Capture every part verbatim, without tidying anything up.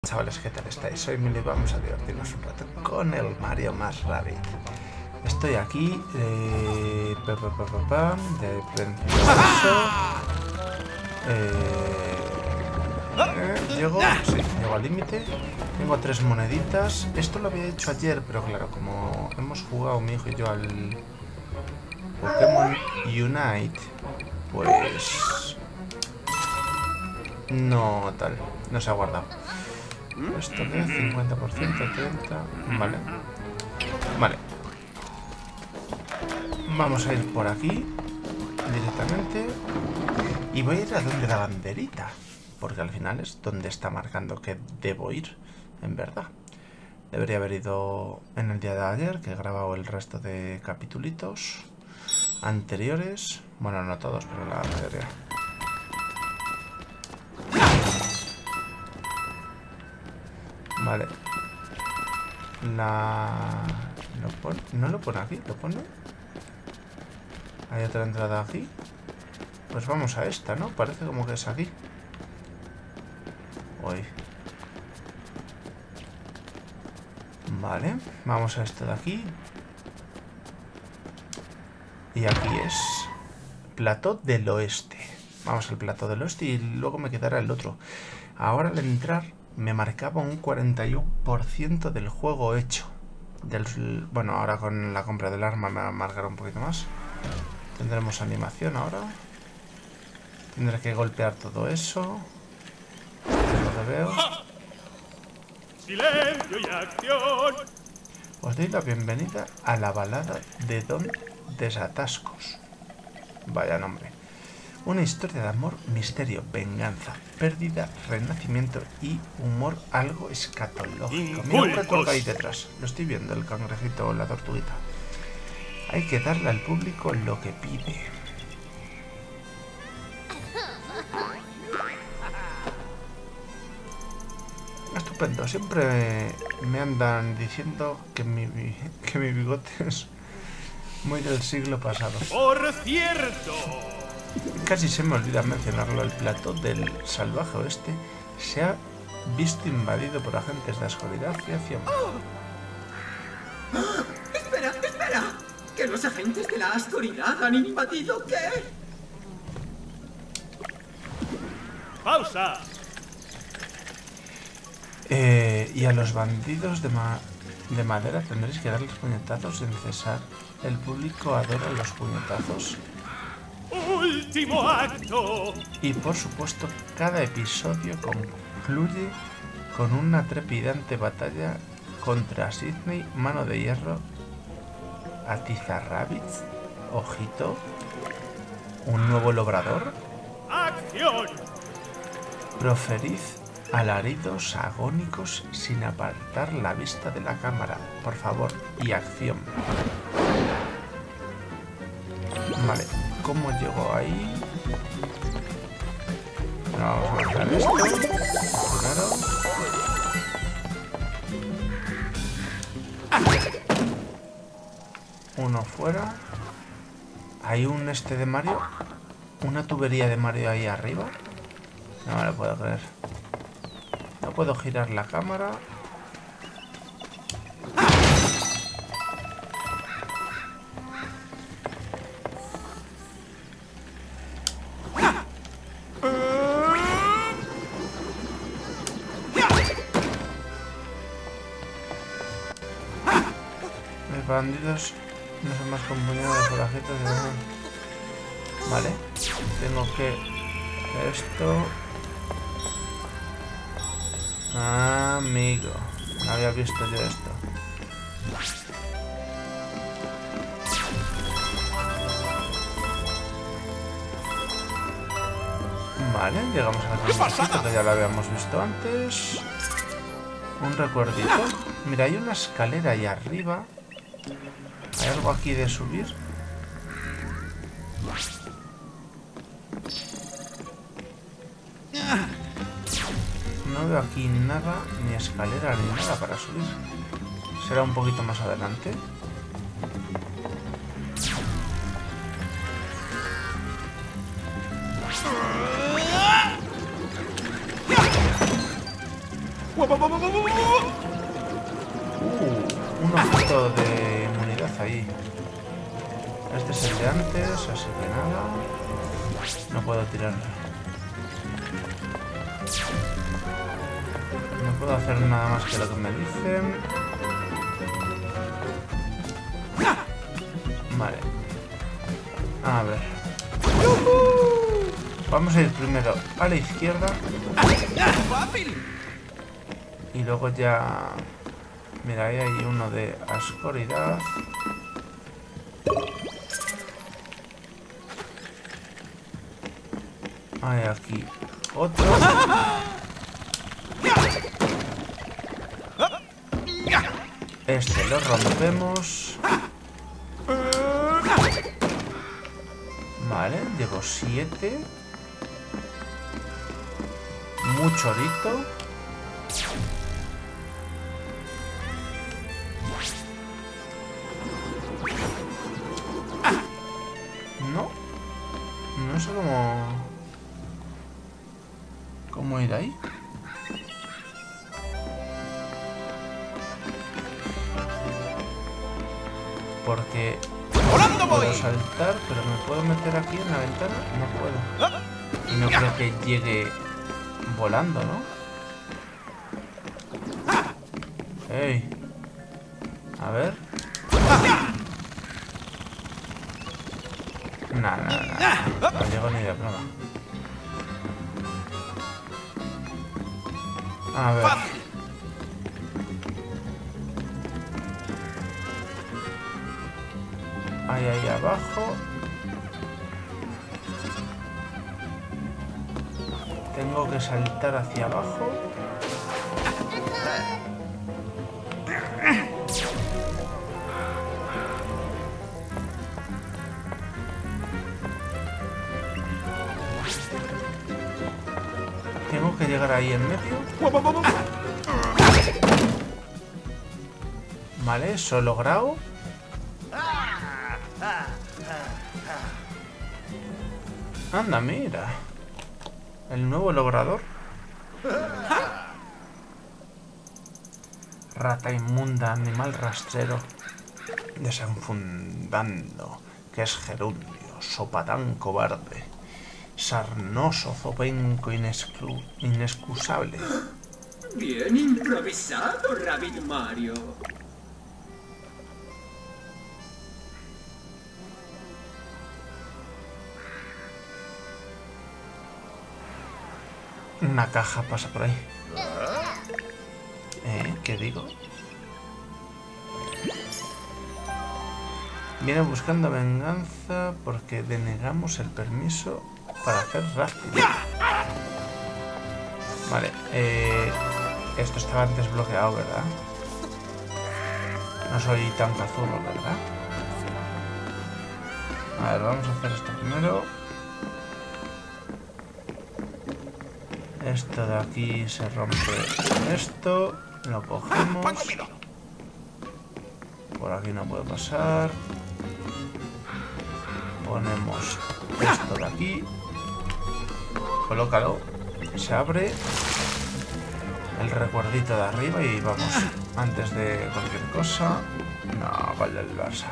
chavales, ¿qué tal estáis? Soy Mili y vamos a divertirnos un rato con el Mario más Rabbids. Estoy aquí eh, pa, pa, pa, pa, pa, de principio. Eh, eh, llego, sí, llego al límite. Tengo tres moneditas. Esto lo había hecho ayer, pero claro, como hemos jugado mi hijo y yo al Pokémon Unite, pues no tal, no se ha guardado. Esto de cincuenta por ciento, treinta, vale. Vale. Vamos a ir por aquí directamente y voy a ir a donde la banderita, porque al final es donde está marcando que debo ir, en verdad. Debería haber ido en el día de ayer, que he grabado el resto de capitulitos anteriores. Bueno, no todos, pero la mayoría. Vale. La... ¿Lo pone? No lo pone aquí, ¿lo pone? Hay otra entrada aquí. Pues vamos a esta, ¿no? Parece como que es aquí. Uy. Vale, vamos a esto de aquí. Y aquí es Plató del Oeste. Vamos al Plató del Oeste y luego me quedará el otro. Ahora al entrar me marcaba un cuarenta y uno por ciento del juego hecho. Del, bueno, ahora con la compra del arma me marcará un poquito más. Tendremos animación ahora. Tendré que golpear todo eso. Lo que veo. Silencio y acción. Os doy la bienvenida a la balada de Don Desatascos. Vaya nombre. Una historia de amor, misterio, venganza, pérdida, renacimiento y humor algo escatológico. Mira un recuerdo ahí detrás. Lo estoy viendo, el cangrejito o la tortuguita. Hay que darle al público lo que pide. Estupendo. Siempre me andan diciendo que mi, que mi bigote es muy del siglo pasado. Por cierto. Casi se me olvida mencionarlo. El plató del salvaje oeste se ha visto invadido por agentes de oscuridad y acción. ¡Oh! ¡Oh! ¡Espera, espera! ¿Que los agentes de la oscuridad han invadido qué? Pausa. Eh, y a los bandidos de, ma de madera tendréis que darles puñetazos sin cesar. El público adora los puñetazos. Último acto. Y por supuesto, cada episodio concluye con una trepidante batalla contra Sidney, Mano de Hierro, Atiza Rabbids, Ojito, un nuevo Lobrador. Acción. Proferid alaridos agónicos sin apartar la vista de la cámara, por favor, y acción. Vale, ¿cómo llegó ahí? Bueno, vamos a lanzar esto primero. Uno fuera. Hay un este de Mario. Una tubería de Mario ahí arriba. No me lo puedo creer. No puedo girar la cámara. Los bandidos no son más compañeros de forajitos. Vale. Tengo que... Esto... Ah, amigo, no había visto yo esto. Vale, llegamos a la casita que ya lo habíamos visto antes. Un recuerdito. Mira, hay una escalera ahí arriba. ¿Hay algo aquí de subir? No veo aquí nada, ni escalera, ni nada para subir. Será un poquito más adelante. Uh, un objeto de inmunidad ahí. Este es el de antes, así que nada. No puedo tirarlo. No puedo hacer nada más que lo que me dicen. Vale. A ver. Vamos a ir primero a la izquierda. Y luego ya... Mira, ahí hay uno de oscuridad. Hay aquí otro. Este lo rompemos. Vale, llevo siete. Mucho orito. No. No sé cómo... ¿Cómo ir ahí? Porque... Puedo saltar, pero me puedo meter aquí en la ventana. No puedo. Y no creo que llegue volando, ¿no? ¡Ey! A ver. Nah, nah, nah. No llego ni de broma. A ver. Ahí, ahí abajo. Tengo que saltar hacia abajo. Tengo que llegar ahí en medio. Vale, eso he logrado. Anda, mira. El nuevo logrador. Rata inmunda, animal rastrero. Desenfundando. Que es gerundio. Sopa tan cobarde. Sarnoso, zopenco, inexclu inexcusable. Bien improvisado, Rabbit Mario. Una caja pasa por ahí. ¿Eh? ¿Qué digo? Viene buscando venganza porque denegamos el permiso para hacer rafting. Vale, eh, esto estaba antes bloqueado, ¿verdad? No soy tan cazulo, ¿verdad? A ver, vamos a hacer esto primero. Esto de aquí se rompe con esto. Lo cogemos. Por aquí no puede pasar. Ponemos esto de aquí. Colócalo. Se abre. El recuerdito de arriba y vamos. Antes de cualquier cosa. No, gol del Barça.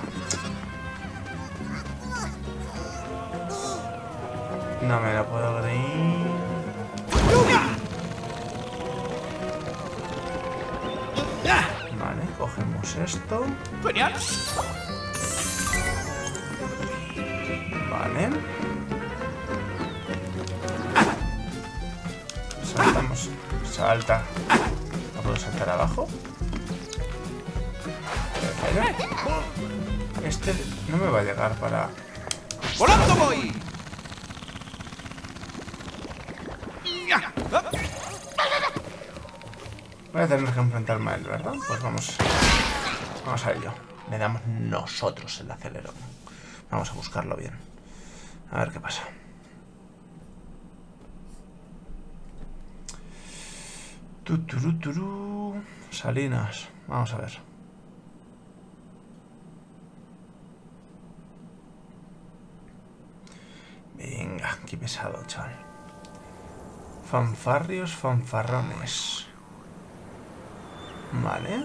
No me lo puedo creer. Vale, cogemos esto. Genial. Vale. Saltamos. Salta. ¿No puedo saltar abajo? Este no me va a llegar para... ¡Volando voy! Voy a tener que enfrentarme a él, ¿verdad? Pues vamos. Vamos a ello. Le damos nosotros el acelerón. Vamos a buscarlo bien. A ver qué pasa. Tuturu, turu. Salinas. Vamos a ver. Venga, qué pesado, chaval. Fanfarrios, fanfarrones. Vale.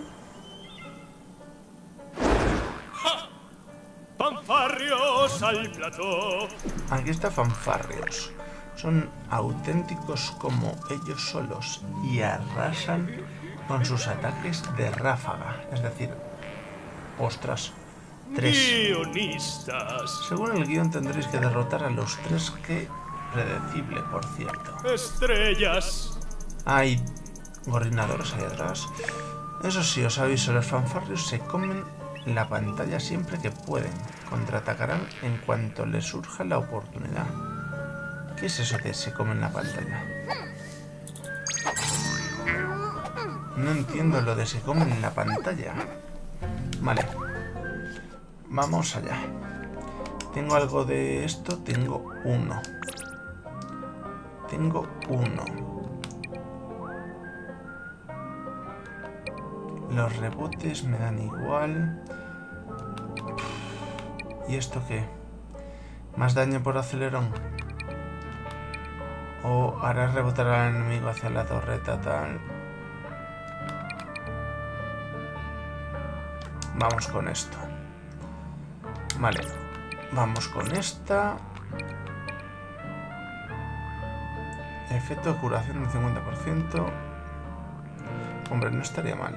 ¡Fanfarrios al plató! Aquí está Fanfarrios. Son auténticos como ellos solos y arrasan con sus ataques de ráfaga. Es decir, ostras, tres. Guionistas. Según el guión tendréis que derrotar a los tres que... Predecible, por cierto. Estrellas. Hay gorrinadores ahí atrás. Eso sí, os aviso, los fanfarrios se comen la pantalla siempre que pueden. Contraatacarán en cuanto les surja la oportunidad. ¿Qué es eso de se comen la pantalla? No entiendo lo de se comen la pantalla. Vale. Vamos allá. Tengo algo de esto. Tengo uno. Tengo uno. Los rebotes me dan igual. ¿Y esto qué? ¿Más daño por acelerón? ¿O hará rebotar al enemigo hacia la torreta tal? Vamos con esto. Vale. Vamos con esta. Efecto de curación del cincuenta por ciento. Hombre, no estaría mal.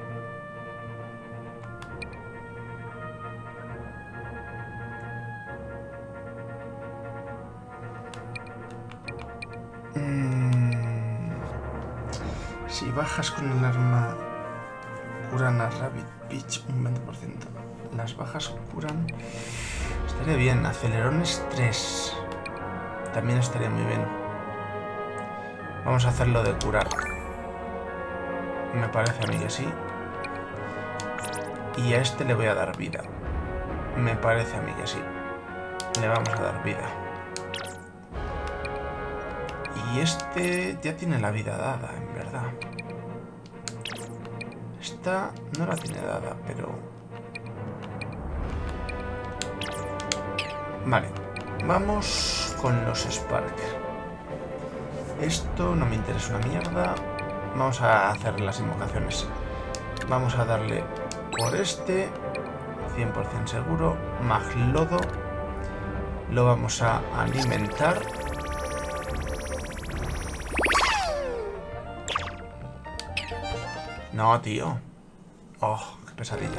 Mm. Si bajas con el arma, curan a Rabbit Peach un veinte por ciento. Las bajas curan... Estaría bien. Acelerones tres. También estaría muy bien. Vamos a hacerlo de curar. Me parece a mí que sí. Y a este le voy a dar vida. Me parece a mí que sí. Le vamos a dar vida. Y este ya tiene la vida dada, en verdad. Esta no la tiene dada, pero... Vale. Vamos con los Spark. Esto no me interesa una mierda. Vamos a hacer las invocaciones. Vamos a darle por este. cien por ciento seguro. Maglodo. Lo vamos a alimentar. No, tío. Oh, qué pesadilla.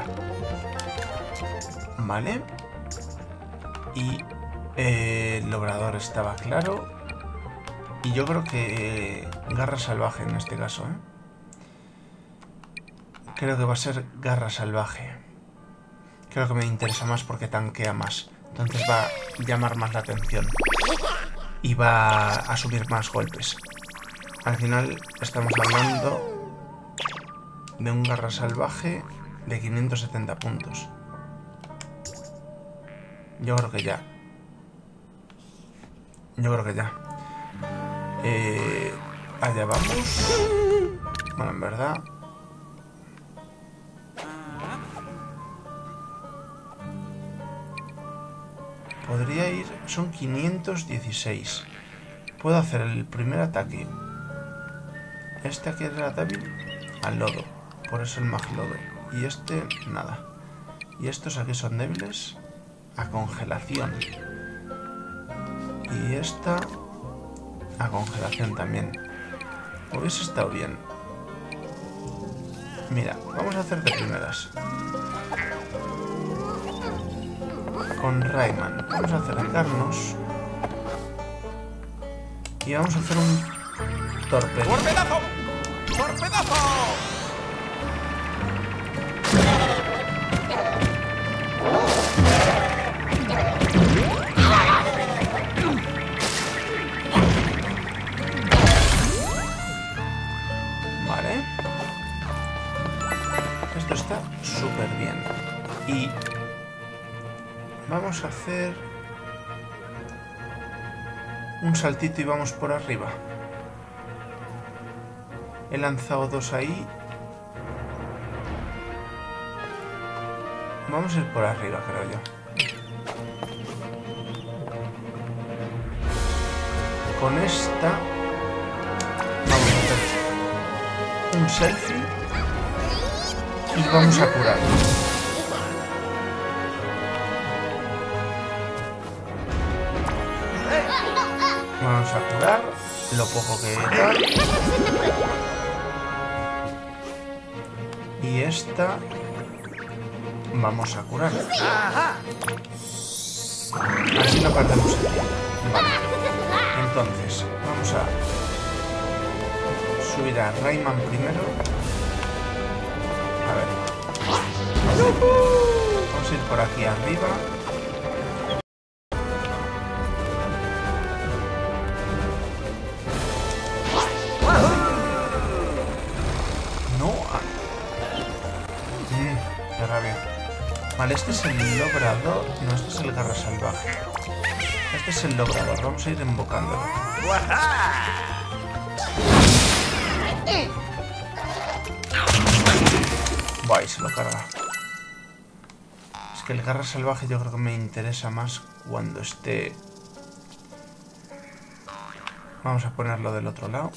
Vale. Y eh, el obrador estaba claro. Y yo creo que eh, garra salvaje en este caso, ¿eh? Creo que va a ser garra salvaje. Creo que me interesa más porque tanquea más. Entonces va a llamar más la atención. Y va a subir más golpes. Al final estamos hablando de un garra salvaje de quinientos setenta puntos. Yo creo que ya. Yo creo que ya. Eh, allá vamos. Bueno, en verdad. Podría ir... Son quinientos dieciséis. Puedo hacer el primer ataque. Este aquí era débil al lodo. Por eso el maglodo. Y este, nada. Y estos aquí son débiles a congelación. Y esta... a congelación también. Hubiese estado bien. Mira, vamos a hacer de primeras. Con Rayman. Vamos a acercarnos. Y vamos a hacer un torpedo. ¡Torpedazo! ¡Torpedazo! Vale. Esto está súper bien. Y vamos a hacer un saltito y vamos por arriba. He lanzado dos ahí. Vamos a ir por arriba, creo yo. Con esta vamos a hacer un selfie Y vamos a curar. Vamos a curar lo poco que da. Y esta vamos a curar. Así no perdemos el tiempo. Vale. Entonces, vamos a subir a Rayman primero. A ver. Vamos a ir por aquí arriba. No. Mm, qué rabia. Vale, este es el logrador. No, este es el garra salvaje. Este es el logrador. Vamos a ir invocándolo. Buah, y se lo carga. Es que el garra salvaje yo creo que me interesa más cuando esté... Vamos a ponerlo del otro lado.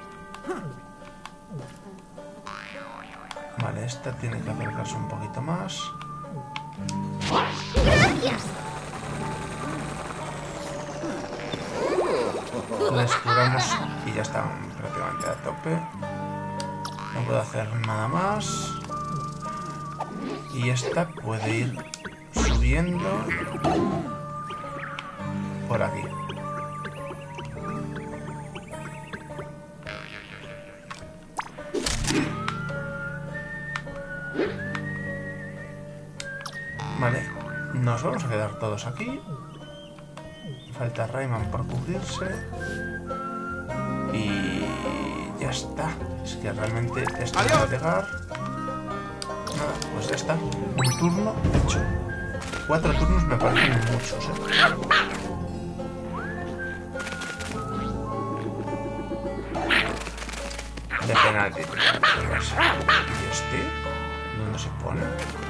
Vale, esta tiene que acercarse un poquito más. ¡Gracias! Les curamos y ya están prácticamente a tope. No puedo hacer nada más. Y esta puede ir subiendo por aquí. Vale, nos vamos a quedar todos aquí. Falta Rayman por cubrirse. Y ya está. Es que realmente esto va a llegar. Nada, pues ya está. Un turno hecho. Cuatro turnos me parecen muchos, ¿eh? De penalti. ¿Y este? ¿Dónde se pone?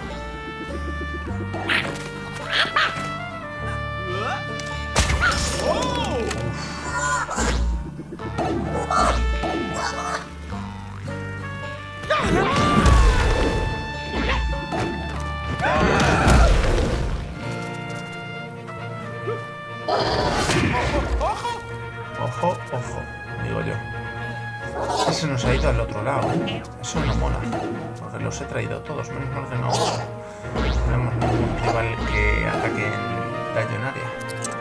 Ojo, ojo, digo yo. Este se nos ha ido al otro lado, ¿eh? Eso no mola. Porque los he traído todos, menos mal que no tenemos ningún rival que ataque en daño en área.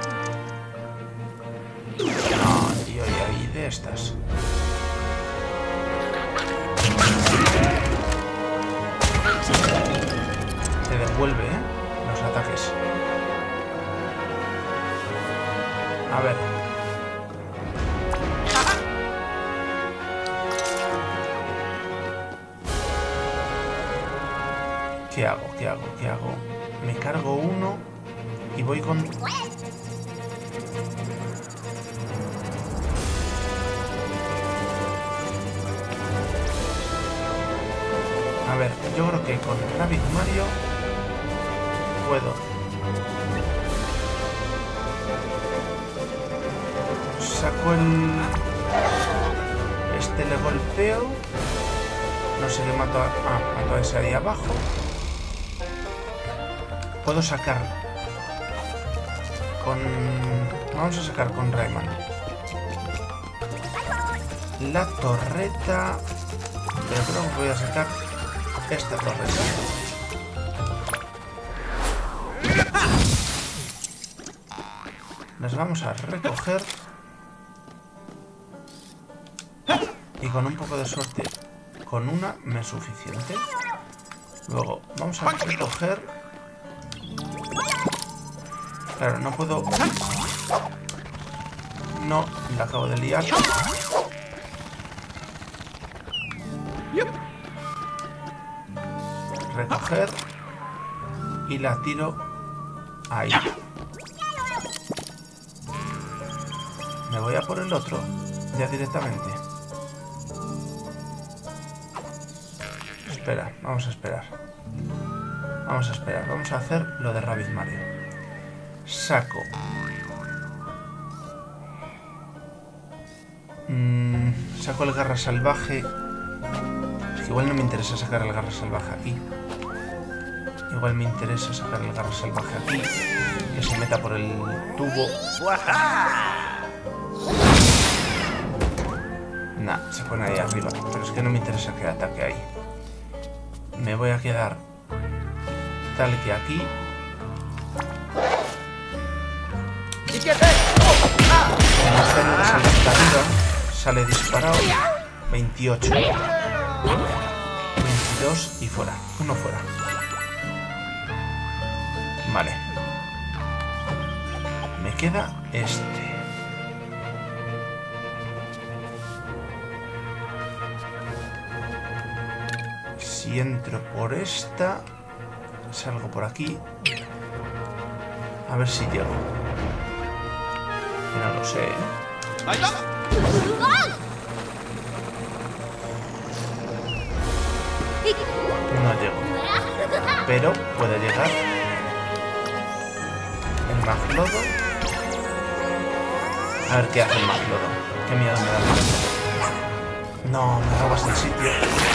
No, tío, y ahí de estas. Te devuelve, ¿eh? Los ataques. A ver. ¿Qué hago? ¿Qué hago? ¿Qué hago? Me cargo uno y voy con... A ver, yo creo que con Rabbit Mario puedo... Saco el... Este le golpeo. No sé qué mato a... Ah, mato a ese ahí abajo. Puedo sacar... Con... Vamos a sacar con Rayman la torreta. Pero creo que voy a sacar esta torreta. Las vamos a recoger. Y con un poco de suerte, con una me es suficiente. Luego vamos a recoger. Claro, no puedo... No, la acabo de liar. Recoger. Y la tiro ahí. Me voy a por el otro, ya directamente. Espera, vamos a esperar. Vamos a esperar, vamos a hacer lo de Rabbit Mario. Saco. Mm, saco el garra salvaje. Es igual no me interesa sacar el garra salvaje aquí. Igual me interesa sacar el garra salvaje aquí. Que se meta por el tubo. Nah, se pone ahí arriba. Pero es que no me interesa que ataque ahí. Me voy a quedar tal que aquí. En este no sale hasta arriba. Sale disparado. veintiocho. veintidós y fuera. Uno fuera. Vale. Me queda este. Si entro por esta, salgo por aquí. A ver si llego. No lo sé, ¿eh? No llego. Pero puede llegar el Maglodo. A ver qué hace el Maglodo. Qué miedo me da. No, me robas el sitio.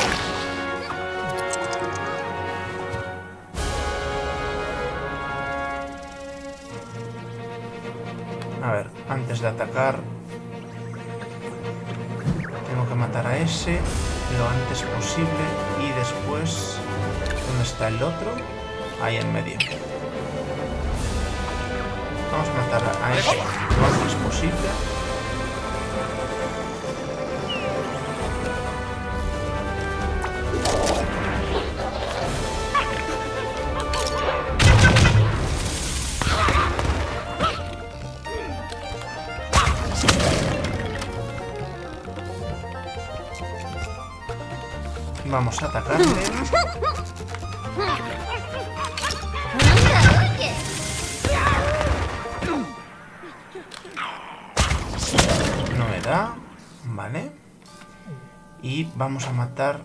A ver, antes de atacar tengo que matar a ese lo antes posible y después... ¿Dónde está el otro? Ahí en medio. Vamos a matar a ese lo antes posible. Vamos a atacarle. No me da. Vale. Y vamos a matar.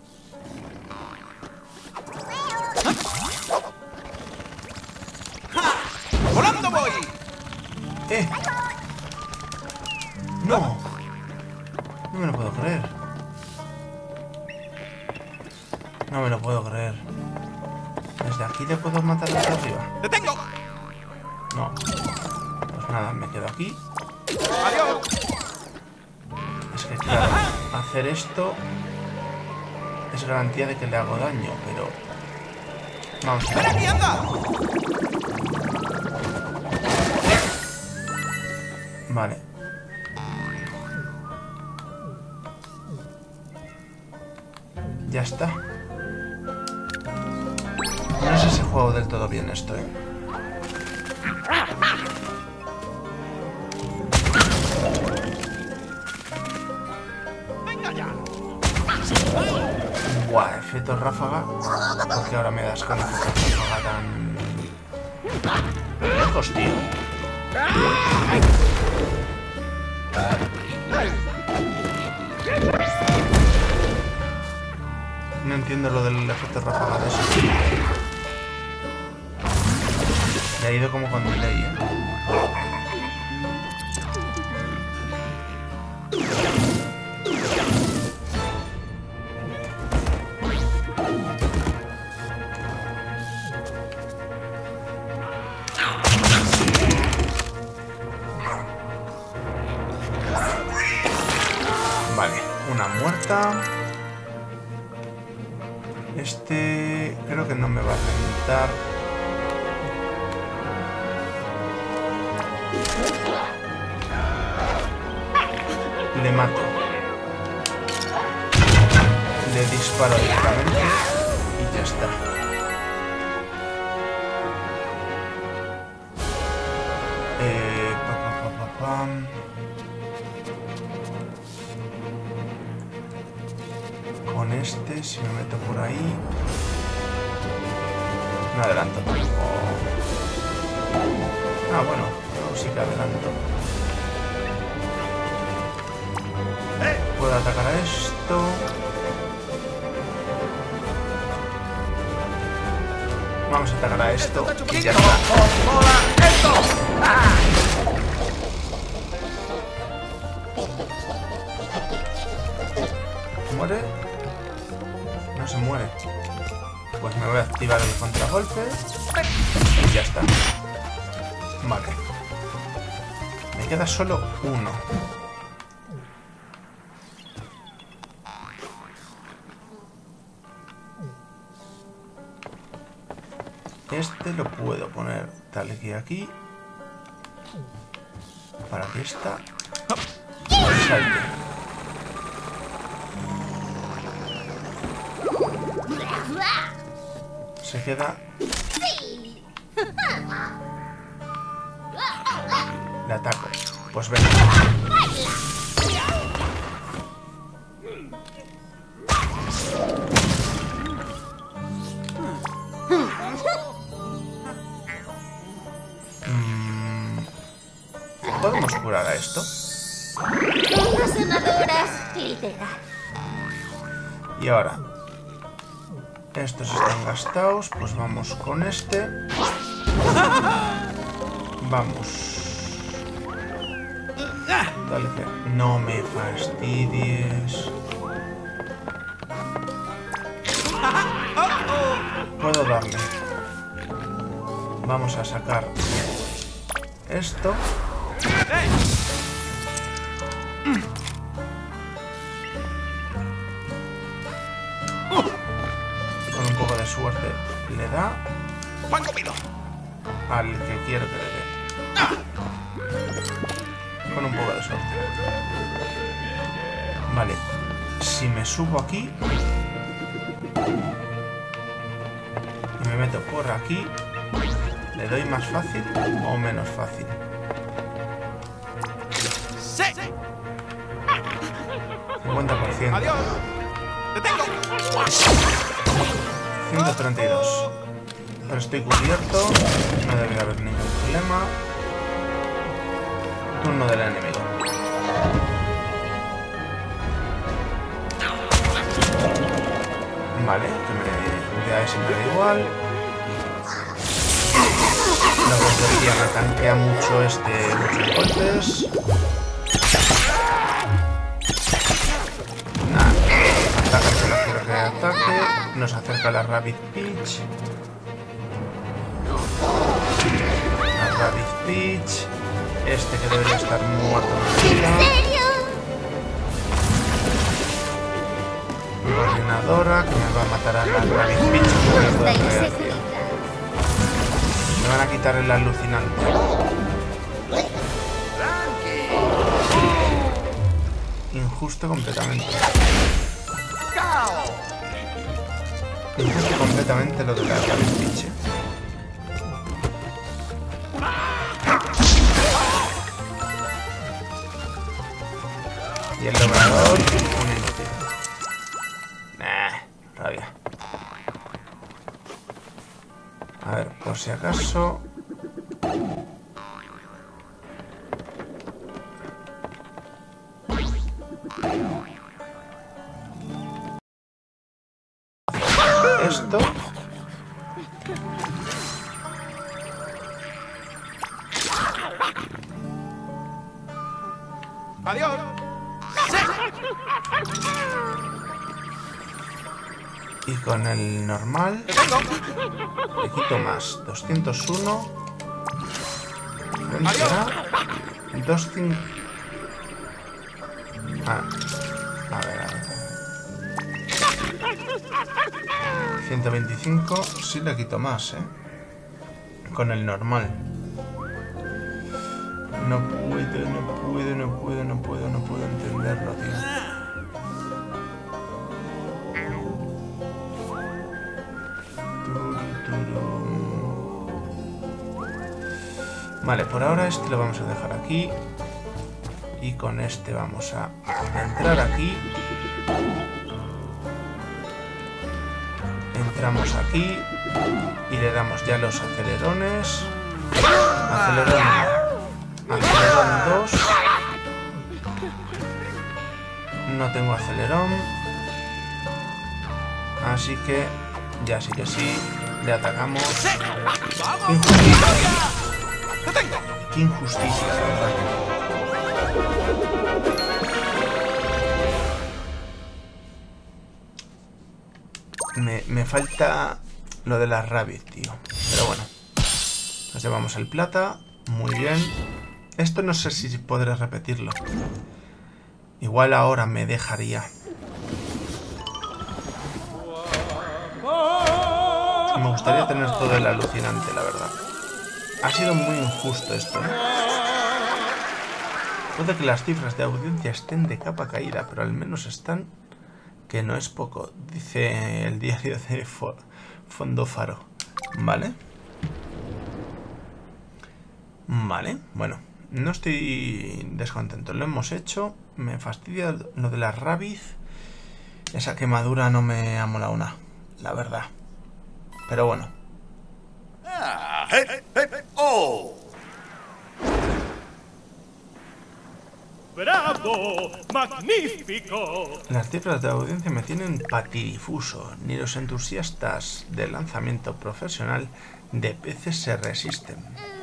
¡Volando voy! ¡Eh! ¡No! No me lo puedo creer. No me lo puedo creer. ¿Desde aquí le puedo matar desde arriba? ¡Detengo! No. Pues nada, me quedo aquí. ¡Adiós! Es que claro, hacer esto es garantía de que le hago daño, pero... Vamos a ¡Ven aquí, anda! Vale. Ya está. No sé si juego del todo bien esto, ¿eh? ¡Venga ya! Buah, efecto ráfaga. Porque ahora me das con efecto ráfaga tan... lejos, tío. No entiendo lo del efecto ráfaga de eso. Le ha ido como con delay, ¿eh? Vale, una muerta. Este creo que no me va a reventar. Le mato. Le disparo directamente y ya está. Eh, pa, pa, pa, pa, pam. Con este, si me meto por ahí... No adelanto tampoco. Ah, bueno, luego sí que adelanto. Puedo atacar a esto. Vamos a atacar a esto y ya está. ¡Mola esto! ¡Ah! Muere. muere. Pues me voy a activar el contragolpe. Y ya está. Vale. Me queda solo uno. Este lo puedo poner tal que aquí. Para que esta salte. Se queda. Le ataco. Pues venga. Mm, ¿Podemos curar a esto? Tengo sanadoras literal. Y ahora, estos están gastados, pues vamos con este. Vamos. Dale, que no me fastidies. Puedo darle. Vamos a sacar esto. Con un poco de suerte le da al que quiero que le dé. Con un poco de suerte. Vale. Si me subo aquí y me meto por aquí, ¿le doy más fácil o menos fácil? cincuenta por ciento. Adiós. ¡Te tengo! ciento treinta y dos. Pero estoy cubierto. No debe haber ningún problema. Turno del enemigo. Vale, que me de a ese me da igual. La portería me tanquea mucho este, muchos golpes. Ataca con la furia de ataque. Nos acerca la Rabbit Peach. La Rabbit Peach. Este que debería estar muerto en ¿En vida. serio? Coordinadora que me va a matar a la Rabbit Peach. Que me puedo Estáis creer, tío. seguros. Me van a quitar el alucinante. Injusto completamente. Injusto completamente lo de la Rabbit Peach. Y el doblador, un inútil. Nah, rabia. A ver, por si acaso. Esto. Adiós. Y con el normal ¡Te tengo! le quito más. doscientos uno. Vencerá. doscientos. Ah, a ver, a ver. ciento veinticinco. Sí le quito más, eh. Con el normal. No puedo, no puedo, no puedo, no puedo, no puedo entenderlo, tío. Vale, por ahora este lo vamos a dejar aquí. Y con este vamos a entrar aquí. Entramos aquí. Y le damos ya los acelerones. Acelerón. Acelerón dos. No tengo acelerón. Así que ya sí que sí. Le atacamos. ¡Qué injusticia! ¡Te tengo! ¡Qué injusticia, la verdad! Me, me falta lo de las rabbit, tío. Pero bueno. Nos llevamos el plata. Muy bien. Esto no sé si podré repetirlo. Igual ahora me dejaría. Me gustaría tener todo el alucinante, la verdad. Ha sido muy injusto esto, ¿eh? Puede que las cifras de audiencia estén de capa caída, pero al menos están, que no es poco, dice el diario de Fo Fondo Faro. ¿Vale? Vale, bueno, no estoy descontento. Lo hemos hecho. Me fastidia lo de la rabbit. Esa quemadura no me ha molado nada, la verdad. Pero bueno. Ah, hey, hey, hey, oh. ¡Bravo! ¡Magnífico! Las cifras de audiencia me tienen patidifuso. Ni los entusiastas del lanzamiento profesional de P C se resisten.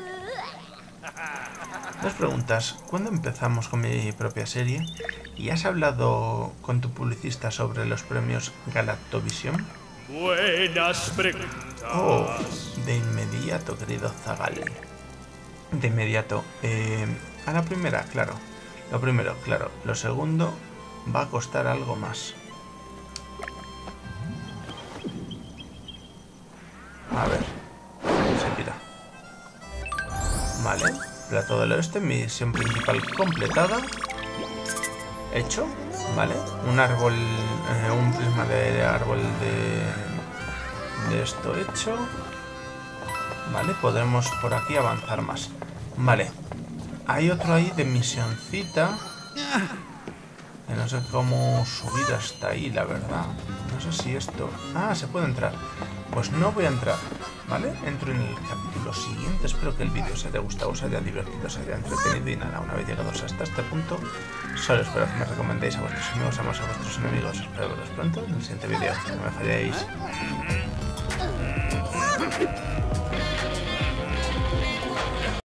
Dos preguntas. ¿Cuándo empezamos con mi propia serie? ¿Y has hablado con tu publicista sobre los premios Galactovisión? Buenas preguntas. Oh, de inmediato, querido Zagal. De inmediato. Eh, a la primera, claro. Lo primero, claro. Lo segundo va a costar algo más. A ver. Se tira. Vale. Plato del oeste, misión principal completada. Hecho. Vale. Un árbol, eh, un prisma de árbol de, de esto hecho. Vale, podremos por aquí avanzar más. Vale. Hay otro ahí de misioncita. Que no sé cómo subir hasta ahí, la verdad. No sé si esto... Ah, se puede entrar. Pues no voy a entrar, ¿vale? Entro en el capítulo siguiente. Espero que el vídeo os haya gustado, os haya divertido, os haya entretenido. Y nada, una vez llegados hasta este punto, solo espero que me recomendéis a vuestros amigos, a vuestros enemigos. Espero veros pronto en el siguiente vídeo. No me falléis.